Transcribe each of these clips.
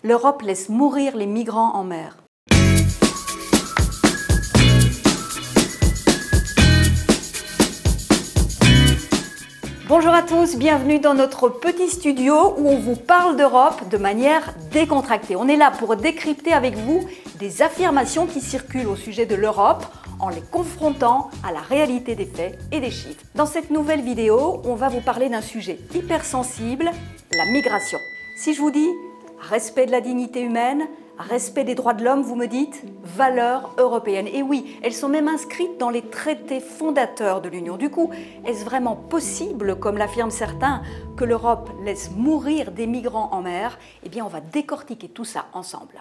L'Europe laisse mourir les migrants en mer. Bonjour à tous, bienvenue dans notre petit studio où on vous parle d'Europe de manière décontractée. On est là pour décrypter avec vous des affirmations qui circulent au sujet de l'Europe en les confrontant à la réalité des faits et des chiffres. Dans cette nouvelle vidéo, on va vous parler d'un sujet hypersensible, la migration. Si je vous dis respect de la dignité humaine, respect des droits de l'homme, vous me dites valeurs européennes. Et oui, elles sont même inscrites dans les traités fondateurs de l'Union. Du coup, est-ce vraiment possible, comme l'affirment certains, que l'Europe laisse mourir des migrants en mer? Eh bien, on va décortiquer tout ça ensemble.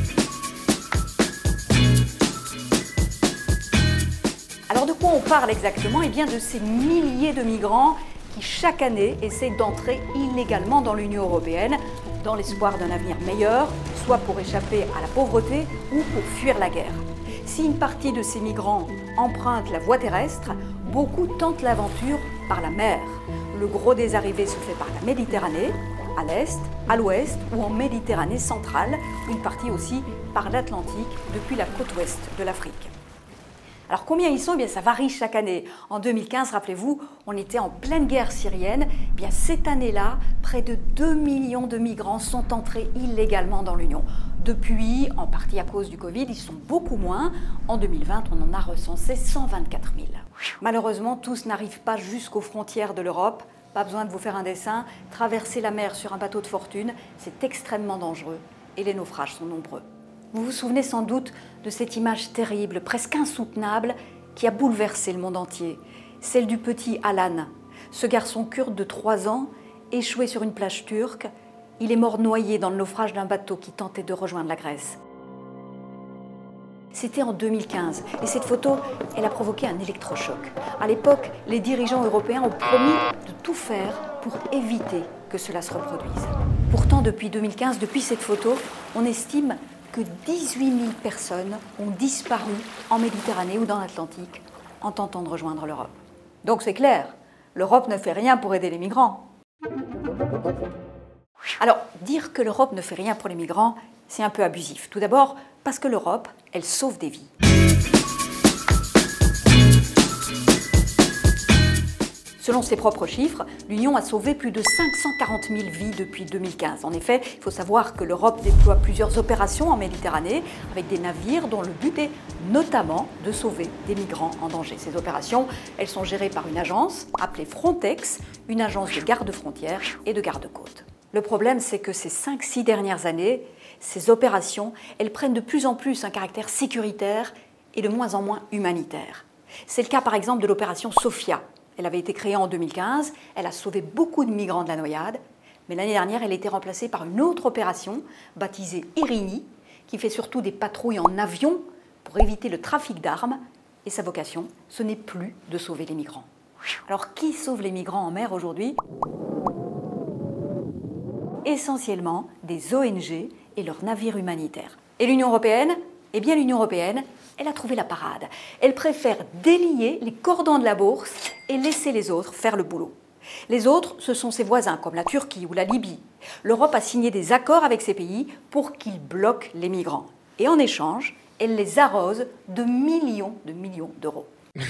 Alors de quoi on parle exactement? Eh bien de ces milliers de migrants qui chaque année essaient d'entrer illégalement dans l'Union européenne dans l'espoir d'un avenir meilleur, soit pour échapper à la pauvreté ou pour fuir la guerre. Si une partie de ces migrants emprunte la voie terrestre, beaucoup tentent l'aventure par la mer. Le gros des arrivées se fait par la Méditerranée, à l'est, à l'ouest ou en Méditerranée centrale, une partie aussi par l'Atlantique depuis la côte ouest de l'Afrique. Alors combien ils sont? Eh bien, ça varie chaque année. En 2015, rappelez-vous, on était en pleine guerre syrienne. Eh bien, cette année-là, près de 2 millions de migrants sont entrés illégalement dans l'Union. Depuis, en partie à cause du Covid, ils sont beaucoup moins. En 2020, on en a recensé 124 000. Malheureusement, tous n'arrivent pas jusqu'aux frontières de l'Europe. Pas besoin de vous faire un dessin. Traverser la mer sur un bateau de fortune, c'est extrêmement dangereux et les naufrages sont nombreux. Vous vous souvenez sans doute de cette image terrible, presque insoutenable, qui a bouleversé le monde entier. Celle du petit Alan, ce garçon kurde de 3 ans, échoué sur une plage turque. Il est mort noyé dans le naufrage d'un bateau qui tentait de rejoindre la Grèce. C'était en 2015 et cette photo, elle a provoqué un électrochoc. À l'époque, les dirigeants européens ont promis de tout faire pour éviter que cela se reproduise. Pourtant, depuis 2015, depuis cette photo, on estime que 18 000 personnes ont disparu en Méditerranée ou dans l'Atlantique en tentant de rejoindre l'Europe. Donc c'est clair, l'Europe ne fait rien pour aider les migrants. Alors, dire que l'Europe ne fait rien pour les migrants, c'est un peu abusif. Tout d'abord, parce que l'Europe, elle sauve des vies. Selon ses propres chiffres, l'Union a sauvé plus de 540 000 vies depuis 2015. En effet, il faut savoir que l'Europe déploie plusieurs opérations en Méditerranée avec des navires dont le but est notamment de sauver des migrants en danger. Ces opérations, elles sont gérées par une agence appelée Frontex, une agence de garde-frontières et de garde-côtes. Le problème, c'est que ces 5-6 dernières années, ces opérations, elles prennent de plus en plus un caractère sécuritaire et de moins en moins humanitaire. C'est le cas par exemple de l'opération Sophia. Elle avait été créée en 2015, elle a sauvé beaucoup de migrants de la noyade, mais l'année dernière, elle a été remplacée par une autre opération baptisée Irini, qui fait surtout des patrouilles en avion pour éviter le trafic d'armes, et sa vocation, ce n'est plus de sauver les migrants. Alors, qui sauve les migrants en mer aujourd'hui? Essentiellement des ONG et leurs navires humanitaires. Et l'Union européenne? Eh bien, l'Union européenne, elle a trouvé la parade. Elle préfère délier les cordons de la bourse et laisser les autres faire le boulot. Les autres, ce sont ses voisins, comme la Turquie ou la Libye. L'Europe a signé des accords avec ces pays pour qu'ils bloquent les migrants. Et en échange, elle les arrose de millions d'euros.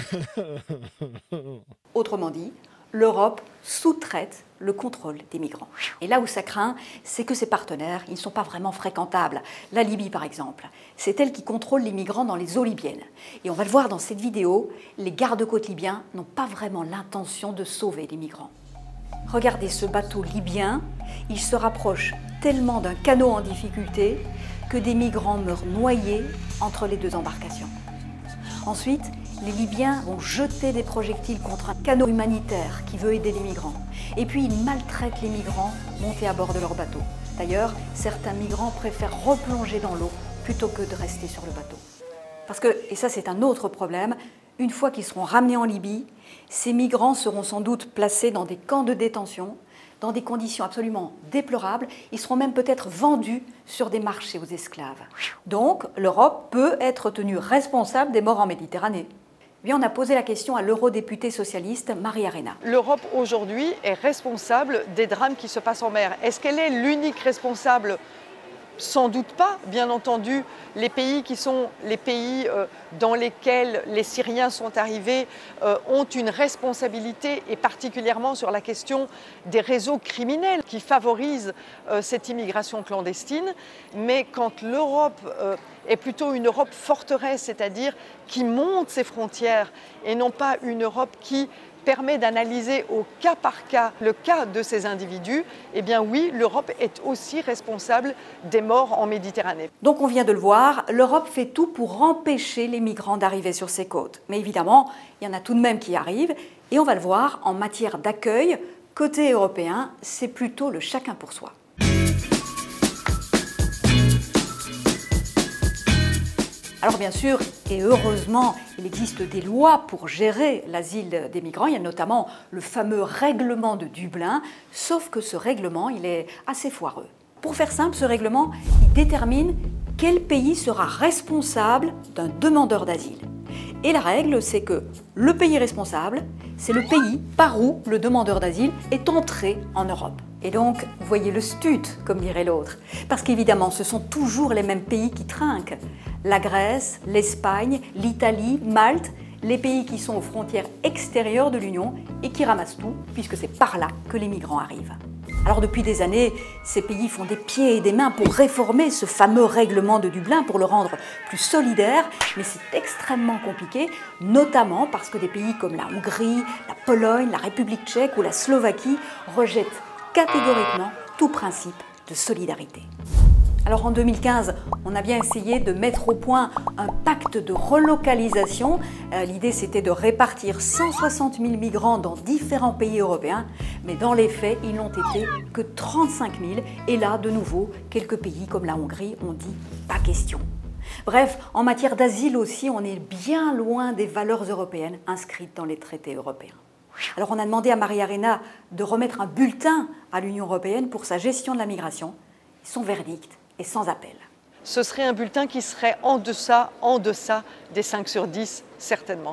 Autrement dit, l'Europe sous-traite le contrôle des migrants. Et là où ça craint, c'est que ses partenaires, ils ne sont pas vraiment fréquentables. La Libye, par exemple, c'est elle qui contrôle les migrants dans les eaux libyennes. Et on va le voir dans cette vidéo, les gardes-côtes libyens n'ont pas vraiment l'intention de sauver les migrants. Regardez ce bateau libyen, il se rapproche tellement d'un canot en difficulté que des migrants meurent noyés entre les deux embarcations. Ensuite, les Libyens vont jeter des projectiles contre un canot humanitaire qui veut aider les migrants. Et puis ils maltraitent les migrants montés à bord de leur bateau. D'ailleurs, certains migrants préfèrent replonger dans l'eau plutôt que de rester sur le bateau. Parce que, et ça c'est un autre problème, une fois qu'ils seront ramenés en Libye, ces migrants seront sans doute placés dans des camps de détention, dans des conditions absolument déplorables. Ils seront même peut-être vendus sur des marchés aux esclaves. Donc, l'Europe peut être tenue responsable des morts en Méditerranée. Eh bien, on a posé la question à l'eurodéputée socialiste Maria Arena. L'Europe aujourd'hui est responsable des drames qui se passent en mer. Est-ce qu'elle est l'unique responsable Sans doute pas, bien entendu, les pays qui sont les pays dans lesquels les Syriens sont arrivés ont une responsabilité, et particulièrement sur la question des réseaux criminels qui favorisent cette immigration clandestine. Mais quand l'Europe est plutôt une Europe forteresse, c'est-à-dire qui monte ses frontières et non pas une Europe qui permet d'analyser au cas par cas le cas de ces individus, eh bien oui, l'Europe est aussi responsable des morts en Méditerranée. Donc on vient de le voir, l'Europe fait tout pour empêcher les migrants d'arriver sur ses côtes. Mais évidemment, il y en a tout de même qui arrivent, et on va le voir, en matière d'accueil, côté européen, c'est plutôt le chacun pour soi. Alors bien sûr, et heureusement, il existe des lois pour gérer l'asile des migrants. Il y a notamment le fameux règlement de Dublin, sauf que ce règlement, il est assez foireux. Pour faire simple, ce règlement, il détermine quel pays sera responsable d'un demandeur d'asile. Et la règle, c'est que le pays responsable, c'est le pays par où le demandeur d'asile est entré en Europe. Et donc, vous voyez le stut, comme dirait l'autre. Parce qu'évidemment, ce sont toujours les mêmes pays qui trinquent. La Grèce, l'Espagne, l'Italie, Malte, les pays qui sont aux frontières extérieures de l'Union et qui ramassent tout, puisque c'est par là que les migrants arrivent. Alors depuis des années, ces pays font des pieds et des mains pour réformer ce fameux règlement de Dublin, pour le rendre plus solidaire, mais c'est extrêmement compliqué, notamment parce que des pays comme la Hongrie, la Pologne, la République tchèque ou la Slovaquie rejettent catégoriquement tout principe de solidarité. Alors en 2015, on a bien essayé de mettre au point un pacte de relocalisation. L'idée c'était de répartir 160 000 migrants dans différents pays européens, mais dans les faits, ils n'ont été que 35 000. Et là, de nouveau, quelques pays comme la Hongrie ont dit pas question. Bref, en matière d'asile aussi, on est bien loin des valeurs européennes inscrites dans les traités européens. Alors on a demandé à Maria Arena de remettre un bulletin à l'Union européenne pour sa gestion de la migration. Son verdict est sans appel. Ce serait un bulletin qui serait en deçà des 5 sur 10, certainement.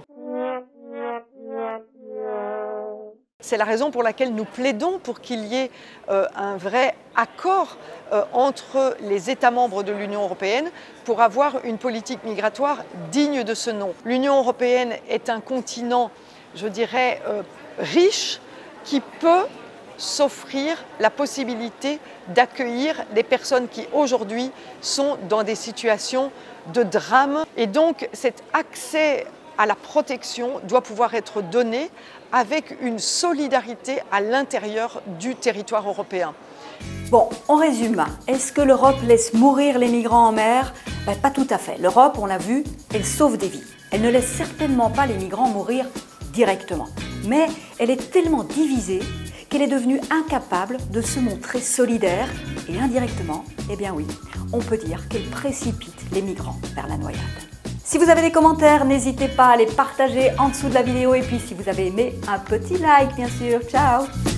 C'est la raison pour laquelle nous plaidons pour qu'il y ait un vrai accord entre les États membres de l'Union européenne pour avoir une politique migratoire digne de ce nom. L'Union européenne est un continent, je dirais, riche, qui peut s'offrir la possibilité d'accueillir des personnes qui aujourd'hui sont dans des situations de drame. Et donc cet accès à la protection doit pouvoir être donné avec une solidarité à l'intérieur du territoire européen. Bon, on résume. Est-ce que l'Europe laisse mourir les migrants en mer? Pas tout à fait. L'Europe, on l'a vu, elle sauve des vies. Elle ne laisse certainement pas les migrants mourir directement. Mais elle est tellement divisée qu'elle est devenue incapable de se montrer solidaire et indirectement, eh bien oui, on peut dire qu'elle précipite les migrants vers la noyade. Si vous avez des commentaires, n'hésitez pas à les partager en dessous de la vidéo et puis si vous avez aimé, un petit like bien sûr. Ciao!